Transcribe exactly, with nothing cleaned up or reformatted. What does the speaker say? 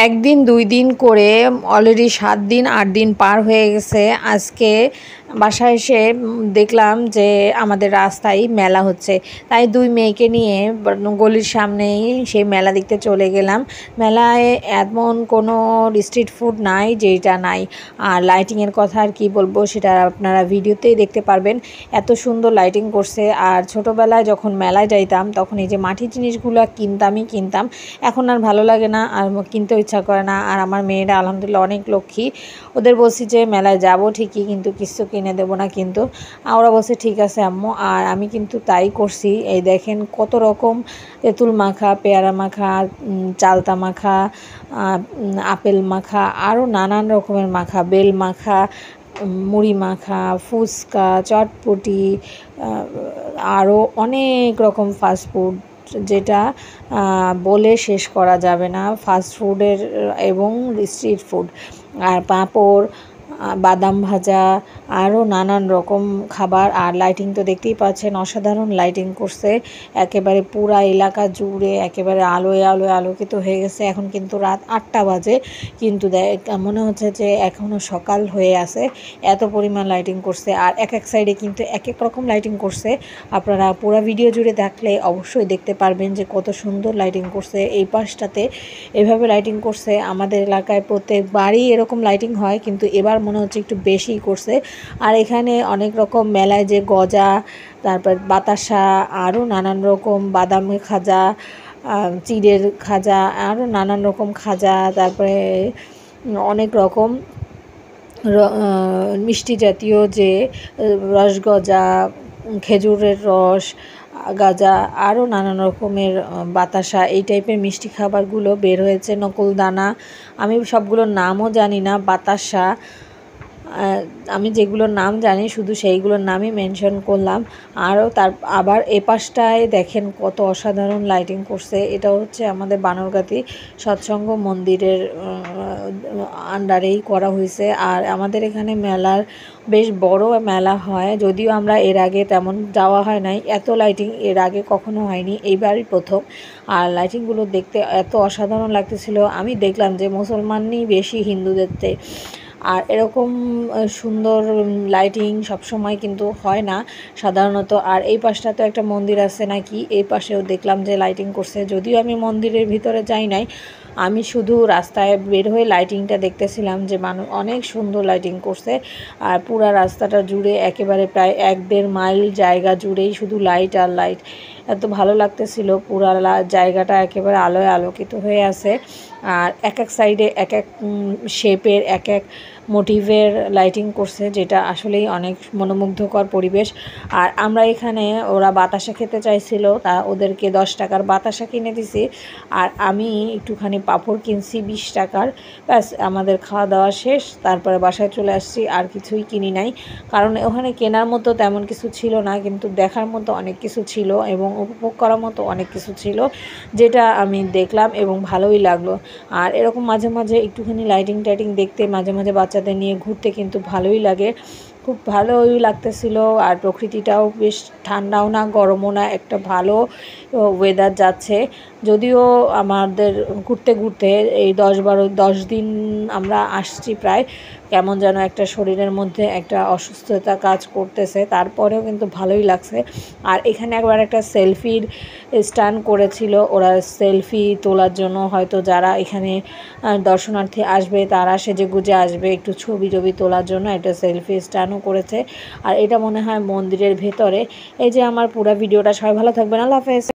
একদিন দুই দিন করে অলরেডি সাত দিন আট দিন পার হয়ে গেছে। আজকে বাসায় এসে দেখলাম যে আমাদের রাস্তায় মেলা হচ্ছে, তাই দুই মেয়েকে নিয়ে গলির সামনেই সেই মেলা দেখতে চলে গেলাম। মেলায় এমন কোনো স্ট্রিট ফুড নাই যেটা নাই। আর লাইটিংয়ের কথা আর কি বলবো, সেটা আপনারা ভিডিওতেই দেখতে পারবেন। এত সুন্দর লাইটিং করছে। আর ছোটোবেলায় যখন মেলায় যাইতাম তখন এই যে মাটির জিনিসগুলো কিনতামই কিনতাম, এখন আর ভালো লাগে না, আর কিনতেও ইচ্ছা করে না। আর আমার মেয়েরা আলহামদুলিল্লাহ অনেক লক্ষ্মী, ওদের বলছি যে মেলায় যাব ঠিকই, কিন্তু কিছু কিনে দেবো না, কিন্তু ওরা বলছে ঠিক আছে আম্মু। আর আমি কিন্তু তাই করছি। এই দেখেন কত রকম তেঁতুল মাখা, পেয়ারা মাখা, চালতা মাখা, আপেল মাখা, আরও নানান রকমের মাখা, বেল মাখা, মুড়ি মাখা, ফুচকা, চটপটি, আরও অনেক রকম ফাস্টফুড, যেটা বলে শেষ করা যাবে না, ফাস্ট ফুডের এবং স্ট্রিট ফুড। আর পাঁপড়, বাদাম ভাজা, আরও নানান রকম খাবার। আর লাইটিং তো দেখতেই পাচ্ছেন, অসাধারণ লাইটিং করছে, একেবারে পুরা এলাকা জুড়ে একেবারে আলোয় আলোয় আলোকিত হয়ে গেছে। এখন কিন্তু রাত আটটা বাজে, কিন্তু মনে হচ্ছে যে এখনও সকাল হয়ে আছে, এত পরিমাণ লাইটিং করছে। আর এক এক সাইডে কিন্তু এক এক রকম লাইটিং করছে। আপনারা পুরো ভিডিও জুড়ে দেখলে অবশ্যই দেখতে পারবেন যে কত সুন্দর লাইটিং করছে। এই পাশটাতে এভাবে লাইটিং করছে। আমাদের এলাকায় প্রত্যেকবারই এরকম লাইটিং হয়, কিন্তু এবার মনে হচ্ছে একটু বেশিই করছে। আর এখানে অনেক রকম মেলায় যে গজা, তারপর বাতাসা, আরও নানান রকম বাদামের খাজা, চিড়ের খাজা, আরও নানান রকম খাজা, তারপরে অনেক রকম মিষ্টি জাতীয় যে রসগজা, খেজুরের রস, গাজা, আরও নানান রকমের বাতাসা, এই টাইপের মিষ্টি খাবারগুলো বের হয়েছে। নকুলদানা, আমি সবগুলোর নামও জানি না। বাতাসা, আমি যেগুলোর নাম জানি শুধু সেইগুলোর নামই মেনশন করলাম। আরও তার আবার এ পাশটায় দেখেন কত অসাধারণ লাইটিং করছে। এটা হচ্ছে আমাদের বানরগাতি সৎসঙ্গ মন্দিরের আন্ডারেই করা হয়েছে। আর আমাদের এখানে মেলার বেশ বড় মেলা হয়, যদিও আমরা এর আগে তেমন যাওয়া হয় নাই। এত লাইটিং এর আগে কখনো হয়নি, এইবারই প্রথম। আর লাইটিংগুলো দেখতে এত অসাধারণ লাগতেছিল। আমি দেখলাম যে মুসলমানই বেশি হিন্দুদের চেয়ে। আর এরকম সুন্দর লাইটিং সবসময় কিন্তু হয় না সাধারণত। আর এই পাশটা তো একটা মন্দির আছে নাকি, এই পাশেও দেখলাম যে লাইটিং করছে, যদিও আমি মন্দিরের ভিতরে যাই নাই, আমি শুধু রাস্তায় বের হয়ে লাইটিংটা দেখতেছিলাম যে মানুষ অনেক সুন্দর লাইটিং করছে। আর পুরা রাস্তাটা জুড়ে একেবারে প্রায় এক দেড় মাইল জায়গা জুড়েই শুধু লাইট আর লাইট, এত ভালো লাগতেছিল। পুরা জায়গাটা একেবারে আলোয় আলোকিত হয়ে আছে। আর এক এক সাইডে এক এক শেপের এক এক মোটিভের লাইটিং করছে, যেটা আসলেই অনেক মনোমুগ্ধকর পরিবেশ। আর আমরা এখানে, ওরা বাতাসা খেতে চাইছিল, তা ওদেরকে দশ টাকার বাতাসা কিনে দিছি। আর আমি একটুখানি পাঁপড় কিনছি বিশ টাকার। ব্যাস আমাদের খাওয়া দাওয়া শেষ, তারপরে বাসায় চলে আসছি। আর কিছুই কিনি নাই, কারণ ওখানে কেনার মতো তেমন কিছু ছিল না, কিন্তু দেখার মতো অনেক কিছু ছিল এবং উপভোগ করার মতো অনেক কিছু ছিল, যেটা আমি দেখলাম এবং ভালোই লাগলো। আর এরকম মাঝে মাঝে একটুখানি লাইটিং টাইটিং দেখতে, মাঝে মাঝে বাচ্চাদের নিয়ে ঘুরতে কিন্তু ভালোই লাগে, খুব ভালোই লাগতেছিল। আর প্রকৃতিটাও বেশ ঠান্ডাও না গরমও না, একটা ভালো ওয়েদার যাচ্ছে। যদিও আমাদের ঘুরতে ঘুরতে এই দশ বারো দশ দিন আমরা আসছি প্রায়, কেমন যেন একটা শরীরের মধ্যে একটা অসুস্থতা কাজ করতেছে, তারপরেও কিন্তু ভালোই লাগছে। আর এখানে একবার একটা সেলফির স্ট্যান্ড করেছিল ওরা, সেলফি তোলার জন্য, হয়তো যারা এখানে দর্শনার্থী আসবে তারা সেজে গুজে আসবে একটু ছবি টবি তোলার জন্য, একটা সেলফি স্ট্যান্ডও করেছে। আর এটা মনে হয় মন্দিরের ভেতরে। এই যে আমার পুরো ভিডিওটা, সবাই ভালো থাকবেন, আল্লাহ হাফেজ।